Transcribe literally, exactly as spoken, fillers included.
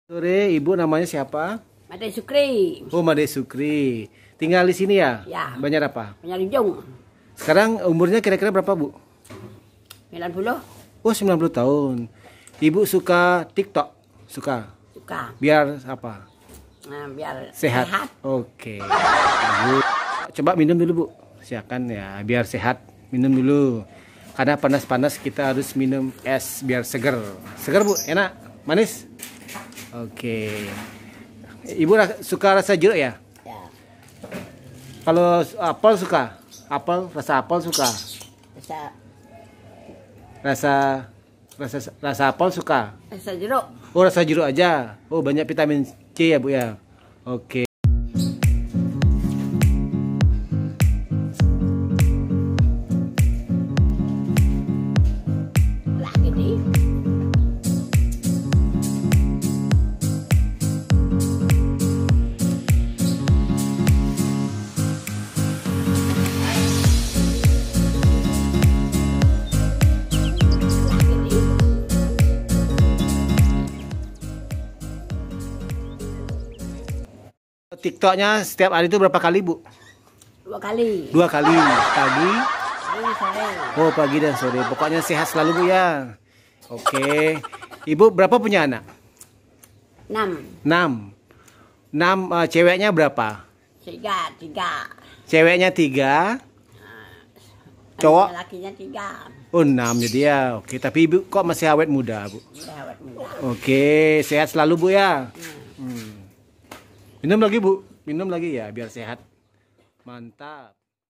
Sore, Ibu namanya siapa? Made Sukri. Oh, Made Sukri. Tinggal di sini ya? Ya. Banyak apa? Banyak Ujung. Sekarang umurnya kira-kira berapa, Bu? sembilan puluh. Oh, sembilan puluh tahun. Ibu suka TikTok? Suka? Suka. Biar apa? Nah, biar Sehat. sehat. Oke. Bu, coba minum dulu, Bu. Silakan ya, biar sehat. Minum dulu. Karena panas-panas kita harus minum es biar seger. Seger, Bu? Enak? Manis? Oke. Ibu suka rasa jeruk ya? Ya. Kalau apel suka? Apel, rasa apel suka? Rasa Rasa rasa rasa apel suka? rasa jeruk. Oh, rasa jeruk aja. Oh, banyak vitamin C ya, Bu ya. Oke. Lah gini. TikToknya setiap hari itu berapa kali, Bu? Dua kali. Dua kali. Pagi. Pagi sore. Oh, pagi dan sore. Pokoknya sehat selalu, Bu ya. Oke. Ibu berapa punya anak? Enam. Enam. Enam, uh, ceweknya berapa? Tiga. Tiga. Ceweknya tiga. Cowok? Lakinya tiga. Oh, enam jadi ya. Oke, tapi Ibu kok masih awet muda, Bu? Udah awet muda. Oke, sehat selalu, Bu ya. Hmm. Hmm. Minum lagi, Bu. Minum lagi ya biar sehat. Mantap.